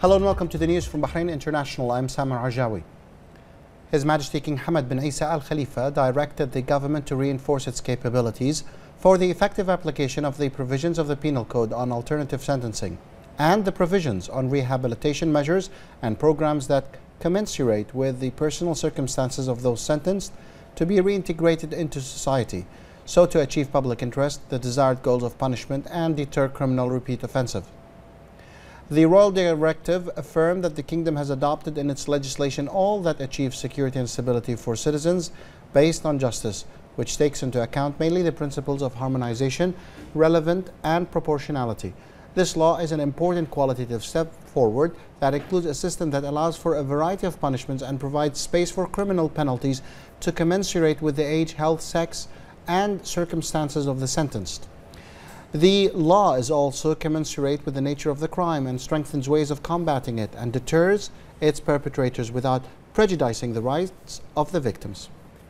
Hello and welcome to the news from Bahrain International. I'm Samar Ajawi. His Majesty King Hamad bin Isa Al Khalifa directed the government to reinforce its capabilities for the effective application of the provisions of the Penal Code on alternative sentencing and the provisions on rehabilitation measures and programs that commensurate with the personal circumstances of those sentenced to be reintegrated into society, so to achieve public interest, the desired goals of punishment, and deter criminal repeat offensive. The Royal Directive affirmed that the Kingdom has adopted in its legislation all that achieves security and stability for citizens based on justice, which takes into account mainly the principles of harmonization, relevance, and proportionality. This law is an important qualitative step forward that includes a system that allows for a variety of punishments and provides space for criminal penalties to commensurate with the age, health, sex, and circumstances of the sentenced. The law is also commensurate with the nature of the crime and strengthens ways of combating it and deters its perpetrators without prejudicing the rights of the victims.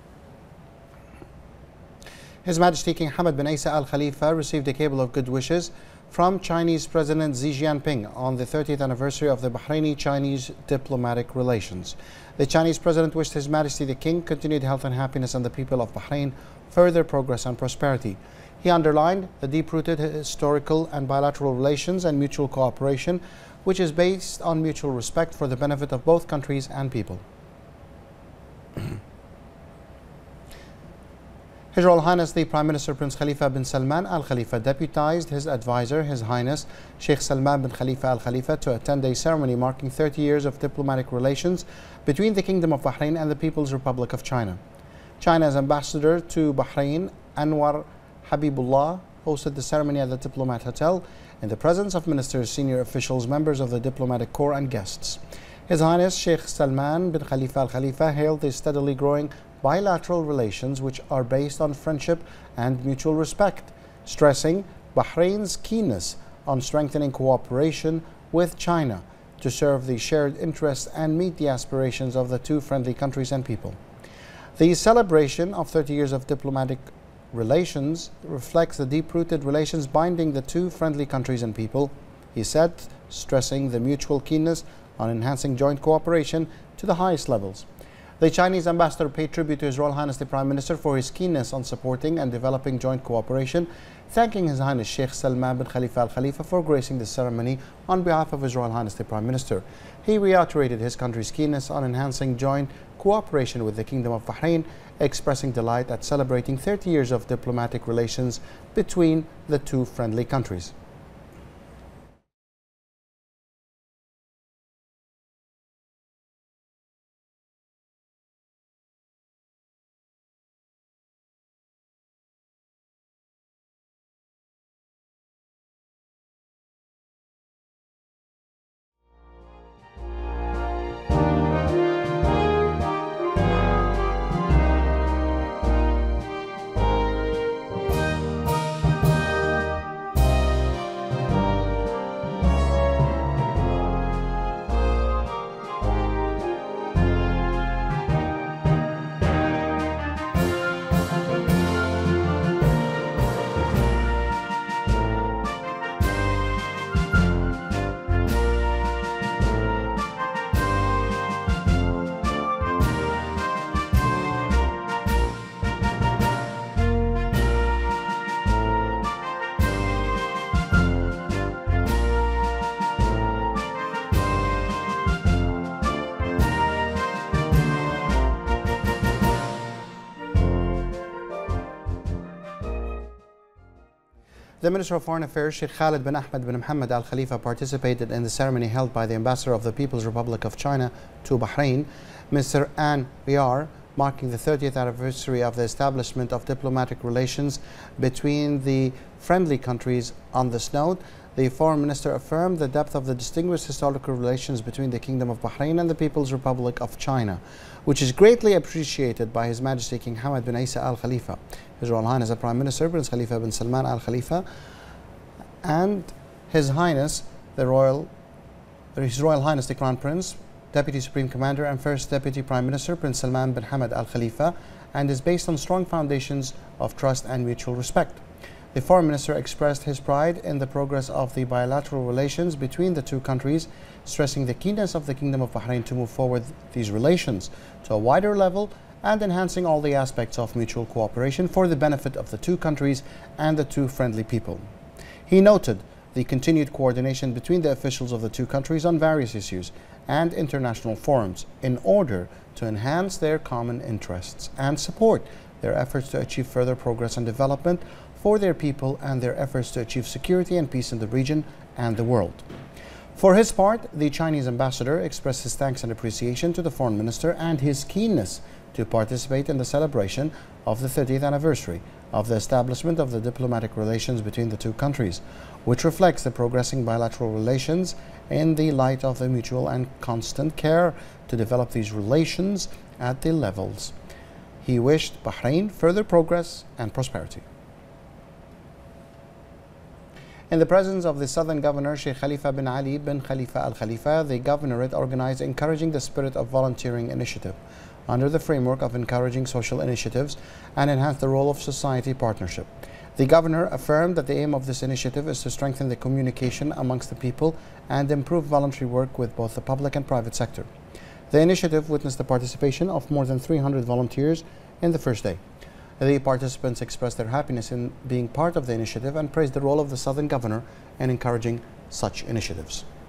His Majesty King Hamad bin Isa Al Khalifa received a cable of good wishes from Chinese President Xi Jinping on the 30th anniversary of the Bahraini-Chinese diplomatic relations. The Chinese President wished His Majesty the King continued health and happiness, and the people of Bahrain further progress and prosperity. He underlined the deep-rooted historical and bilateral relations and mutual cooperation, which is based on mutual respect for the benefit of both countries and people. His Royal Highness the Prime Minister Prince Khalifa bin Salman Al Khalifa deputized his advisor, His Highness Sheikh Salman bin Khalifa Al Khalifa, to attend a ceremony marking 30 years of diplomatic relations between the Kingdom of Bahrain and the People's Republic of China. China's ambassador to Bahrain, Anwar Habibullah, hosted the ceremony at the Diplomat Hotel in the presence of ministers, senior officials, members of the diplomatic corps, and guests. His Highness Sheikh Salman bin Khalifa Al Khalifa hailed the steadily growing bilateral relations which are based on friendship and mutual respect, stressing Bahrain's keenness on strengthening cooperation with China to serve the shared interests and meet the aspirations of the two friendly countries and people. The celebration of 30 years of diplomatic relations reflects the deep-rooted relations binding the two friendly countries and people, he said, stressing the mutual keenness on enhancing joint cooperation to the highest levels. The Chinese ambassador paid tribute to His Royal Highness the Prime Minister for his keenness on supporting and developing joint cooperation, thanking His Highness Sheikh Salman bin Khalifa Al Khalifa for gracing the ceremony on behalf of His Royal Highness the Prime Minister. He reiterated his country's keenness on enhancing joint cooperation with the Kingdom of Bahrain, expressing delight at celebrating 30 years of diplomatic relations between the two friendly countries. The Minister of Foreign Affairs, Sheikh Khalid bin Ahmed bin Mohammed Al Khalifa, participated in the ceremony held by the Ambassador of the People's Republic of China to Bahrain, Mr. An Riyar, marking the 30th anniversary of the establishment of diplomatic relations between the friendly countries. On this note, the Foreign Minister affirmed the depth of the distinguished historical relations between the Kingdom of Bahrain and the People's Republic of China, which is greatly appreciated by His Majesty King Hamad bin Isa Al Khalifa, His Royal Highness the Prime Minister Prince Khalifa bin Salman Al Khalifa, and His Highness His Royal Highness the Crown Prince, Deputy Supreme Commander and First Deputy Prime Minister Prince Salman bin Hamad Al Khalifa, and is based on strong foundations of trust and mutual respect. The foreign minister expressed his pride in the progress of the bilateral relations between the two countries, stressing the keenness of the Kingdom of Bahrain to move forward these relations to a wider level and enhancing all the aspects of mutual cooperation for the benefit of the two countries and the two friendly people. He noted the continued coordination between the officials of the two countries on various issues and international forums in order to enhance their common interests and support their efforts to achieve further progress and development for their people and their efforts to achieve security and peace in the region and the world. For his part, the Chinese ambassador expressed his thanks and appreciation to the foreign minister and his keenness to participate in the celebration of the 30th anniversary of the establishment of the diplomatic relations between the two countries, which reflects the progressing bilateral relations in the light of the mutual and constant care to develop these relations at the levels. He wished Bahrain further progress and prosperity. In the presence of the Southern Governor Sheikh Khalifa bin Ali bin Khalifa Al Khalifa, the governorate organized Encouraging the Spirit of Volunteering initiative under the framework of encouraging social initiatives and enhance the role of society partnership. The governor affirmed that the aim of this initiative is to strengthen the communication amongst the people and improve voluntary work with both the public and private sector. The initiative witnessed the participation of more than 300 volunteers in the first day. The participants expressed their happiness in being part of the initiative and praised the role of the Southern Governor in encouraging such initiatives.